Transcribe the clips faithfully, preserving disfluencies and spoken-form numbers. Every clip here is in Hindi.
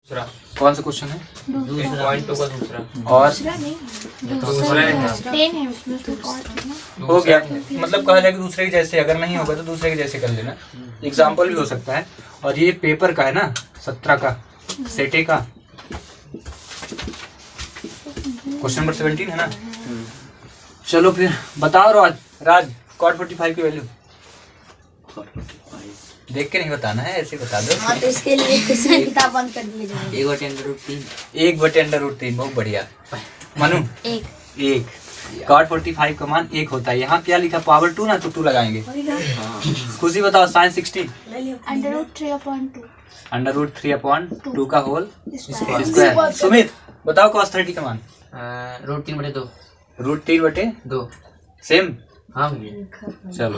दूसरा कौन सा क्वेश्चन है? पॉइंट टू का दूसरा और हो गया। मतलब कहा जाए कि दूसरे के जैसे, अगर नहीं होगा तो दूसरे के जैसे कर लेना। एग्जाम्पल भी हो सकता है। और ये पेपर का है ना, सत्रह का सेटे का क्वेश्चन नंबर सेवेंटीन है ना। चलो फिर बताओ Raj Raj cot forty five की वैल्यू देख के नहीं बताना है, ऐसे बता दो। हाँ, तो इसके लिए किसी किताब बंद कर दिए जाएंगे। एक बटे अंडर रूट तीन एक बटे अंडर रूट तीन बहुत बढ़िया। मनु एक एक कॉट फोर्टी फाइव का मान एक होता है। यहाँ क्या लिखा? पावर टू ना, तो टू लगाएंगे। खुशी बताओ sine sixteen under root three upon two under root three upon two का होल स्क्वायर। सुमित बताओ कॉस थर्टी का मान रूट तीन बटे दो रूट तीन बटे दो सेम। हाँ चलो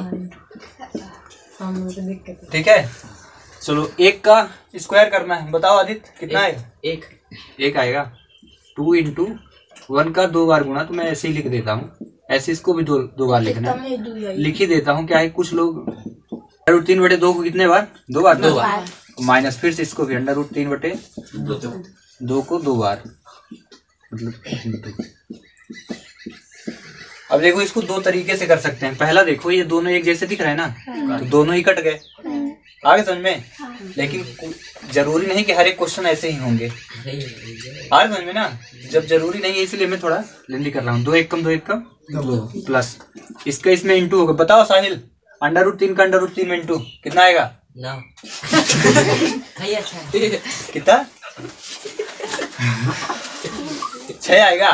ठीक है। चलो एक का स्क्वायर करना है। बताओ आदित्य कितना आएगा? एक एक आएगा। टू इंटू वन का दो बार गुना, तो मैं ऐसे ही लिख देता हूँ। ऐसे इसको भी दो दो बार लिखना है, लिख ही देता हूँ। क्या है, कुछ लोग रूट तीन बटे दो को कितने बार? दो बार दो बार माइनस फिर से इसको भी अंडर रूट तीन बटे दो को दो बार, मतलब। अब देखो इसको दो तरीके से कर सकते हैं। पहला देखो, ये दोनों एक जैसे दिख रहे हैं ना, तो दोनों ही कट गए। आगे समझ में? लेकिन जरूरी नहीं कि हर एक क्वेश्चन ऐसे ही होंगे। आगे समझ में ना? जब जरूरी नहीं है, इसलिए मैं थोड़ा लेंदी कर रहा हूँ। दो एक कम दो एक कम दो प्लस इसका इसमें इंटू होगा। बताओ साहिल, अंडर रूट तीन का अंडर रूट तीन में इंटू कितना आएगा? नौ। कितना? छह आएगा।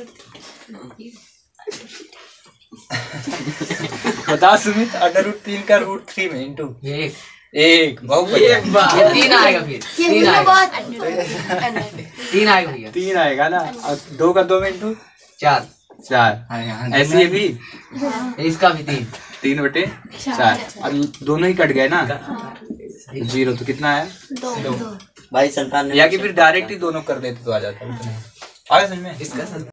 बता सुमित, अंडर रूट तीन का रूट थ्री में इंटू एक एक बहुत बढ़िया। ये तीन आएगा, फिर तीन आएगा तीन आएगा भैया, तीन आएगा ना। और दो का दो में इंटू चार चार। ऐसे ही भी इसका भी तीन तीन बटे चार। अब दोनों ही कट गए ना, जीरो। तो कितना आया? दो भाई संतान। या कि फिर डायरेक्ट ही दोनों कर देते तो आ जाता। आगे समझ में? इसका